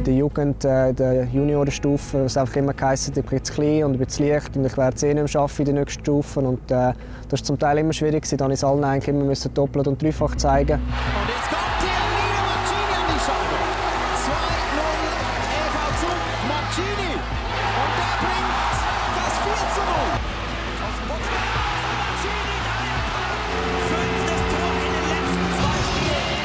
der Jugend, der Juniorenstufe, es einfach immer geheißen, ich bin zu klein und ein bisschen leicht und ich werde es eh nicht mehr schaffen in den nächsten Stufen. Und das war zum Teil immer schwierig, da musste ich es allen eigentlich immer doppelt und dreifach zeigen. Und jetzt kommt hier Lino Marcini an die Scheibe. 2-0 EV Zug, Marcini. Und der bringt das 4-0. Aus dem Box Marcini, fünftes Tor in den letzten 2 Spielen.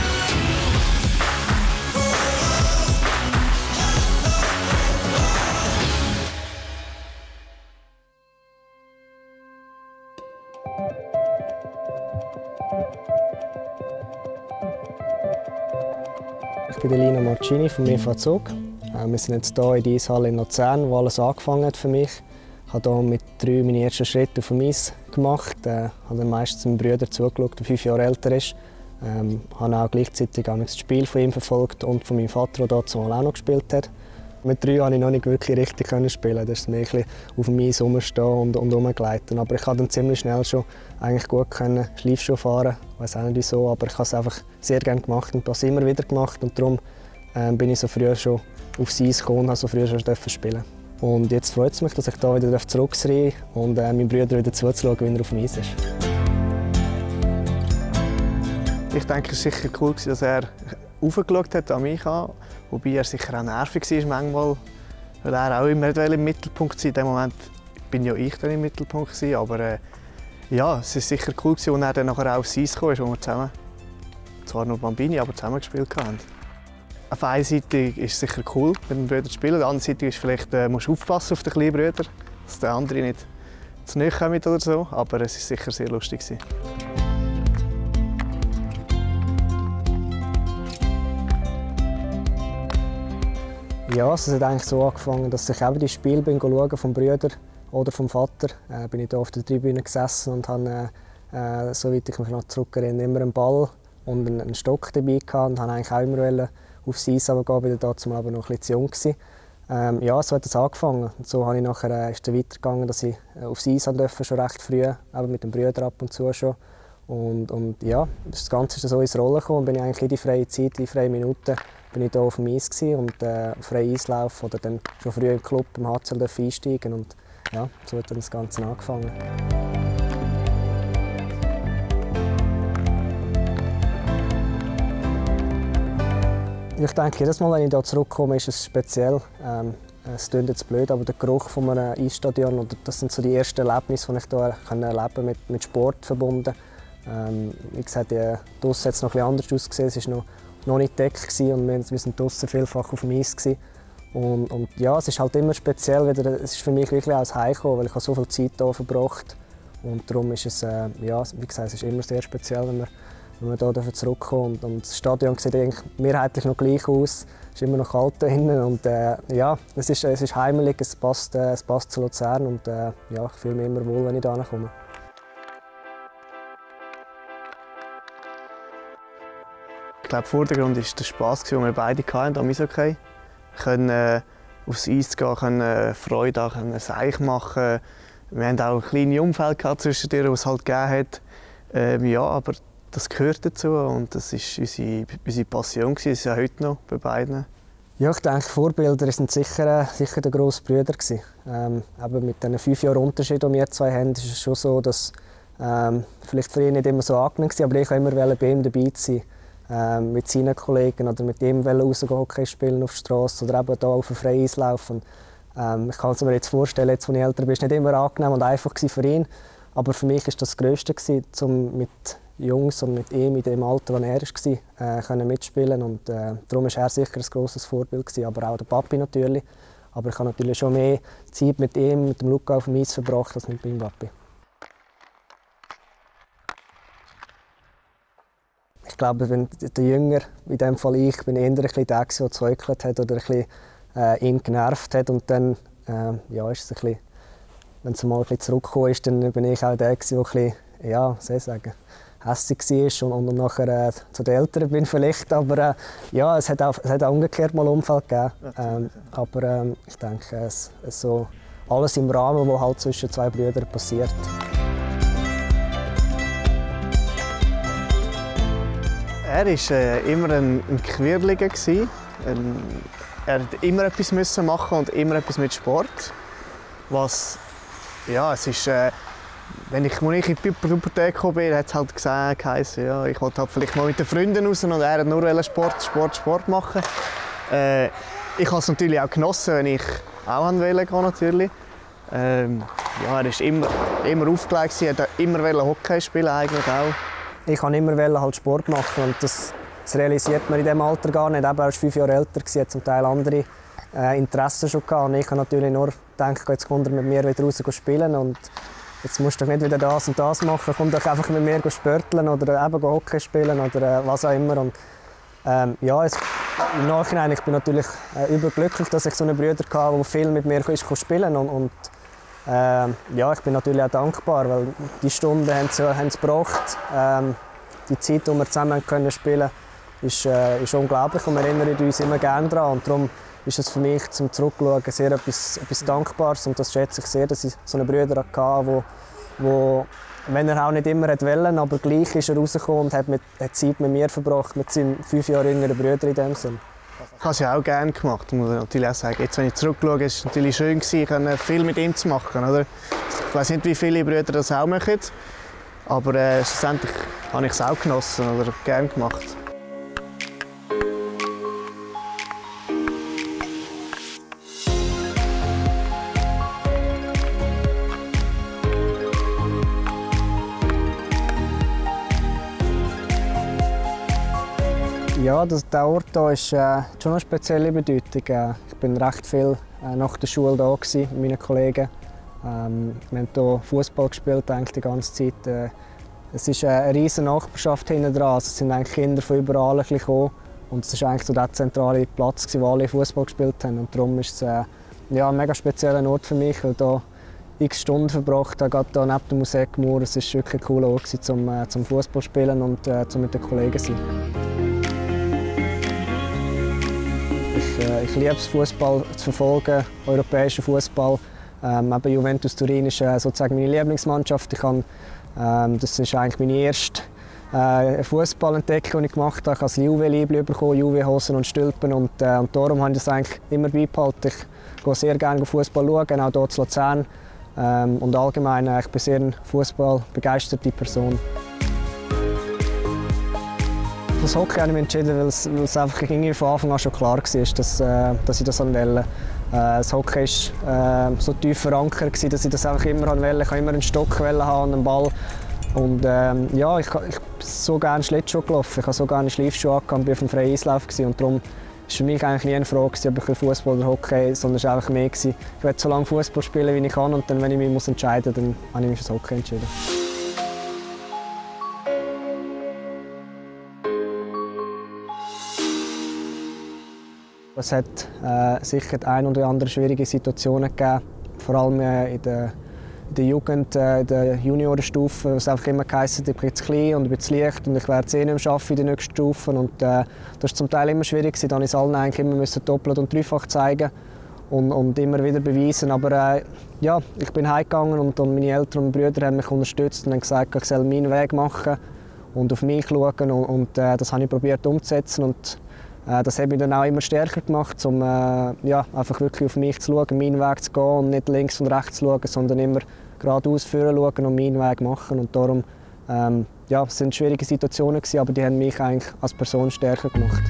Ich bin Lino Marcini vom EV Zug. Wir sind jetzt hier in der Eishalle in Luzern, wo alles angefangen hat für mich. Ich habe hier mit 3 meine ersten Schritte auf dem Eis gemacht. Ich habe dann meistens meinem Bruder zugeschaut, der 5 Jahre älter ist. Ich habe auch gleichzeitig das Spiel von ihm verfolgt und von meinem Vater, der dort auch noch gespielt hat. Mit 3 konnte ich noch nicht wirklich richtig spielen. Das ist mehr auf dem Eis rumstehen und rumgleiten. Aber ich konnte dann ziemlich schnell schon eigentlich gut Schleifschuh fahren. Ich weiß auch nicht wieso, aber ich habe es einfach sehr gerne gemacht und das immer wieder gemacht. Und darum bin ich so früh schon aufs Eis gekommen und habe so früh schon spielen. Und jetzt freut es mich, dass ich da wieder zurück sein darf und meinem Bruder wieder zuzuschauen, wie er auf dem Eis ist. Ich denke, es war sicher cool, dass er aufgeschaut hat an mich an, wobei er sicher auch nervig war manchmal, weil er auch immer im Mittelpunkt war. In dem Moment bin ja ich dann im Mittelpunkt gewesen, aber ja, es war sicher cool, als er dann nachher auch aufs Eis kam, wo wir zusammen, zwar nur Bambini, aber zusammen gespielt haben. Auf einer Seite ist es sicher cool, mit dem Bruder zu spielen, auf der anderen Seite ist vielleicht, musst du aufpassen auf den kleinen Bruder, dass der andere nicht zu nahe kommt oder so, aber es war sicher sehr lustig gewesen. Ja, es hat eigentlich so angefangen, dass ich eben die Spiele schauen vom Bruder oder vom Vater. Bin ich hier auf der Tribüne gesessen und habe, soweit ich mich noch zurückerinnere, immer einen Ball und einen Stock dabei gehabt und habe eigentlich auch immer aufs Eis gehen, weil ich dazu aber noch ein bisschen zu jung war. Ja, so hat es angefangen. Und so habe ich nachher, ist es weitergegangen, dass ich aufs Eis durfte, schon recht früh, eben mit dem Bruder ab und zu schon. Und ja, das Ganze ist so ins Rollen gekommen und bin ich eigentlich in die freie Zeit, in die freien Minuten, bin ich hier auf dem Eis und frei Eislauf oder dann schon früh im Club im HCL einsteigen und ja, so hat dann das Ganze angefangen. Ich denke, jedes Mal, wenn ich hier zurückkomme, ist es speziell. Es klingt jetzt blöd, aber der Geruch von einem Eisstadion, das sind so die ersten Erlebnisse, die ich hier erleben kann, mit Sport verbunden. Wie gesagt, draussen hat es noch etwas anders ausgesehen. Es war noch nicht gedeckt und wir waren draussen vielfach auf dem Eis. Und ja, es ist halt immer speziell. Es ist für mich wirklich als Heimkommen, weil ich so viel Zeit hier verbracht habe. Und darum ist es, ja, wie gesagt, es ist immer sehr speziell, wenn wir hier zurückkommen. Und das Stadion sieht eigentlich mehrheitlich noch gleich aus. Es ist immer noch kalt drinnen. Und ja, es ist heimelig, es passt zu Luzern. Und ja, ich fühle mich immer wohl, wenn ich hierher komme. Ich glaube, Vordergrund war der Spass, den wir beide hatten am Eishockey. Wir können aufs Eis gehen, können Freude haben, ein Seich machen. Wir hatten auch kleine Umfeld zwischendurch, die es halt gegeben hat. Ja, aber das gehört dazu und das war unsere Passion. Das ist ja heute noch bei beiden. Ja, ich denke, Vorbilder waren sicher der grosse Bruder. Aber mit diesen 5 Jahren Unterschied, die wir zwei haben, ist es schon so, dass vielleicht für ihn nicht immer so angenehm war, aber ich wollte immer bei ihm dabei sein. Mit seinen Kollegen oder mit ihm rausgehen, Hockey spielen auf der Straße oder eben hier auf dem Freieislauf. Ich kann es mir jetzt vorstellen, jetzt, als ich älter bin, ist nicht immer angenehm und einfach für ihn. Aber für mich war das Größte, um mit Jungs und mit ihm in dem Alter, wo er war, mitspielen. Und darum war er sicher ein grosses Vorbild, aber auch der Papi natürlich. Aber ich habe natürlich schon mehr Zeit mit ihm, mit dem Luca auf dem Eis verbracht, als mit meinem Papi. Ich glaube, wenn der Jünger, in diesem Fall ich, bin eher ein bisschen der, der gezäukelt hat oder ein bisschen, ihn genervt hat. Und dann ja, ist es ein bisschen, wenn es mal ein bisschen zurückgekommen ist, dann bin ich auch der, der ein bisschen, ja, soll ich sagen, hässlich war und nachher zu den Eltern bin vielleicht. Aber ja, es hat auch umgekehrt mal Umfeld gegeben. Aber ich denke, es so alles im Rahmen, was halt zwischen 2 Brüdern passiert. Er war immer ein Quirliger. Er hat immer etwas müssen machen und immer etwas mit Sport. Was, ja, es ist, als ich in die Pubertät gekommen bin, hat es halt gesagt, ja, ich wollte halt vielleicht mal mit den Freunden raus und er hat nur Sport machen. Ich habe es natürlich auch genossen, wenn ich auch wollte gehen, natürlich. Ja, er war immer aufgelegt, er wollte immer Hockey spielen eigentlich auch. Ich wollte immer halt Sport machen und das realisiert man in diesem Alter gar nicht. Er war 5 Jahre älter, hat zum Teil andere Interessen schon gehabt. Und ich habe natürlich nur gedacht, jetzt kommt er mit mir wieder raus spielen und jetzt musst du nicht wieder das und das machen, komm doch einfach mit mir spörteln oder eben Hockey spielen oder was auch immer. Und, ja, im Nachhinein ich bin natürlich überglücklich, dass ich so einen Bruder hatte, der viel mit mir spielen konnte. Und ja, ich bin natürlich auch dankbar, weil die Stunden haben sie gebracht. Die Zeit, die wir zusammen spielen können, ist unglaublich und wir erinnern uns immer gerne daran. Und darum ist es für mich zum Zurückschauen sehr etwas Dankbares und das schätze ich sehr, dass ich so einen Bruder hatte, wo wenn er auch nicht immer wollte, aber gleich ist er rausgekommen und hat Zeit mit mir verbracht, mit seinem 5 Jahre jüngeren Bruder in dem Sinn. Ich habe es ja auch gerne gemacht, muss ich natürlich auch sagen. Jetzt, wenn ich zurückschaue, ist es natürlich schön gewesen, viel mit ihm zu machen. Oder? Ich weiß nicht, wie viele Brüder das auch machen, aber schlussendlich habe ich es auch genossen oder gerne gemacht. Ja, der Ort hier ist schon eine spezielle Bedeutung. Ich war recht viel nach der Schule da mit meinen Kollegen. Wir haben hier Fußball gespielt eigentlich die ganze Zeit. Es ist eine riesige Nachbarschaft hinten dran. Also es sind eigentlich Kinder von überall gekommen. Und es war eigentlich so der zentrale Platz, wo alle Fußball gespielt haben. Und darum ist es ja, ein mega spezieller Ort für mich, weil hier x Stunden verbracht habe, gerade hier neben dem Museum Mur. Es war wirklich ein cooler Ort zum Fußball spielen und zum mit den Kollegen zu sein. Ich liebe es, Fußball zu verfolgen, europäischen Fußball. Juventus Turin ist sozusagen meine Lieblingsmannschaft. Das ist eigentlich meine erste Fußballentdeckung, die ich gemacht habe. Ich habe das Juve-Liebling bekommen, Juve-Hosen und Stülpen. Und darum habe ich das eigentlich immer beibehalten. Ich gehe sehr gerne Fußball schauen, auch hier in Luzern. Und allgemein, ich bin sehr eine fußballbegeisterte Person. Das Hockey habe ich mich entschieden, weil es einfach von Anfang an schon klar war, dass ich das wollte. Das Hockey war so tief verankert, dass ich das einfach immer wollte. Ich wollte immer einen Stock haben und einen Ball. Und ja, ich bin so gerne Schlittschuh gelaufen. Ich habe so gerne Schleifschuhe angehabt und war auf dem freien Eislauf. Und darum war für mich eigentlich nie eine Frage, ob ich Fußball oder Hockey, sondern es war einfach mehr. Ich will so lange Fußball spielen, wie ich kann. Und dann, wenn ich mich entscheiden muss, dann habe ich mich für das Hockey entschieden. Es hat sicher eine oder andere schwierige Situationen gegeben, vor allem in der Jugend, in der Juniorenstufe, wo es einfach immer geheißen hat, ich bin zu klein und ich bin zu leicht und ich werde nicht mehr schaffen in den nächsten Stufen. Und das war zum Teil immer schwierig, da musste ich es allen eigentlich immer doppelt und dreifach zeigen und immer wieder beweisen. Aber ja, ich bin heimgegangen und meine Eltern und Brüder haben mich unterstützt und haben gesagt, ich soll meinen Weg machen und auf mich schauen und das habe ich probiert umzusetzen. Und das hat mich dann auch immer stärker gemacht, um ja, einfach wirklich auf mich zu schauen, meinen Weg zu gehen und nicht links und rechts zu schauen, sondern immer geradeaus vorne schauen und meinen Weg machen. Und darum, ja, es waren schwierige Situationen, aber die haben mich eigentlich als Person stärker gemacht.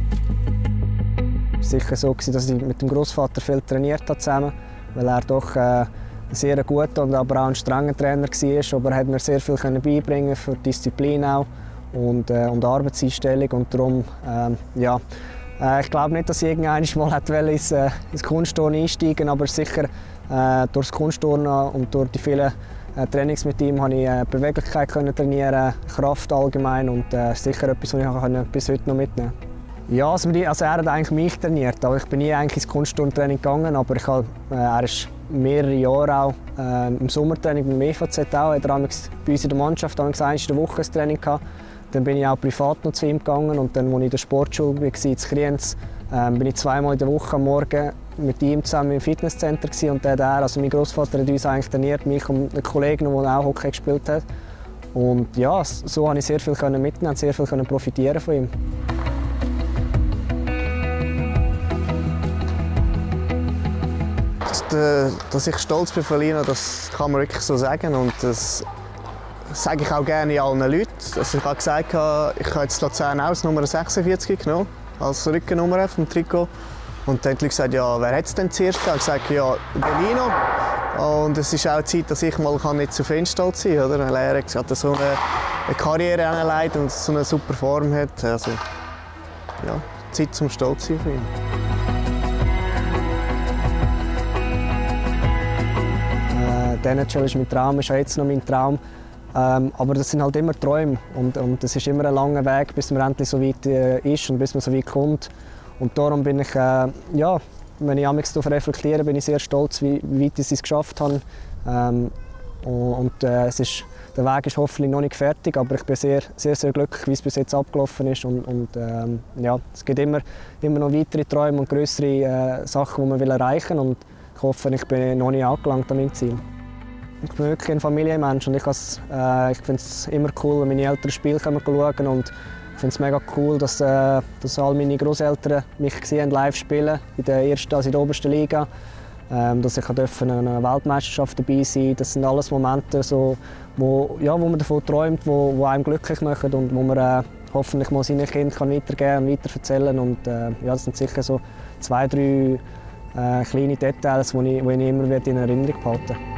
Es war sicher so, dass ich mit dem Großvater viel trainiert habe zusammen, weil er doch ein sehr guter und aber auch ein strenger Trainer war. Aber er hat mir sehr viel beibringen für Disziplin auch. Und Arbeitseinstellung und darum, ja, ich glaube nicht, dass ich irgendwann mal ins Kunstturnen einsteigen, aber sicher durch das Kunstturnen und durch die vielen Trainings mit ihm konnte ich Beweglichkeit trainieren, Kraft allgemein und sicher etwas, was ich bis heute noch mitnehmen kann. Ja, also er hat eigentlich mich trainiert, aber ich bin nie eigentlich ins Kunstturntraining gegangen, aber er ist mehrere Jahre auch im Sommertraining beim EVZ auch, hat er bei uns in der Mannschaft einmal in der Woche ein Training gehabt. Dann bin ich auch privat noch zu ihm gegangen und dann, als ich in der Sportschule war, in Kriens, bin ich zweimal in der Woche am Morgen mit ihm zusammen im Fitnesscenter gewesen. Und also mein Großvater hat uns eigentlich trainiert, mich und einen Kollegen, der auch Hockey gespielt hat. Und ja, so konnte ich sehr viel mitnehmen und sehr viel profitieren von ihm. dass ich stolz bin auf Lino, das kann man wirklich so sagen. Und das sage ich auch gerne allen Leuten. Also ich habe gesagt, ich habe jetzt Luzern aus Nummer 46 genommen, als Rückennummer vom Trikot. Und dann haben die Leute gesagt, ja, wer hat es denn zuerst gegeben? Ich habe gesagt, ja, der Lino. Und es ist auch Zeit, dass ich mal nicht auf ihn stolz sein kann. Weil er hat so eine Karriere angelegt und so eine super Form hat. Also, ja, Zeit zum Stolz sein auf ihn. Die NHL ist mein Traum, ist auch jetzt noch mein Traum. Aber das sind halt immer Träume und es ist immer ein langer Weg, bis man endlich so weit ist und bis man so weit kommt. Und darum bin ich, ja, wenn ich darauf reflektiere, bin ich sehr stolz, wie weit ich es geschafft habe. Der Weg ist hoffentlich noch nicht fertig, aber ich bin sehr glücklich, wie es bis jetzt abgelaufen ist. Ja, es gibt immer noch weitere Träume und größere Sachen, die man erreichen will. Und ich hoffe, ich bin noch nicht angelangt an meinem Ziel. Ich bin wirklich ein Familienmensch und ich finde es immer cool, wenn meine Eltern Spiele schauen können. Und ich finde es mega cool, dass all meine Großeltern mich gesehen live spielen in der ersten, also in der obersten Liga. Dass ich an einer Weltmeisterschaft dabei sein. Das sind alles Momente, so, wo man davon träumt, wo einem glücklich machen und wo man hoffentlich mal seinen Kindern weitergeben und weiterverzählen. Und ja, das sind sicher so 2, 3 kleine Details, die ich immer in Erinnerung behalten werde.